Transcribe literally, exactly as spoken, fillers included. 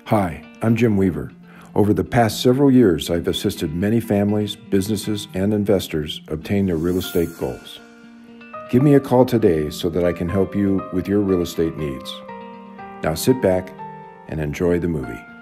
Hi, I'm Jim Weaver. Over the past several years, I've assisted many families, businesses, and investors obtain their real estate goals. Give me a call today so that I can help you with your real estate needs. Now sit back and enjoy the movie.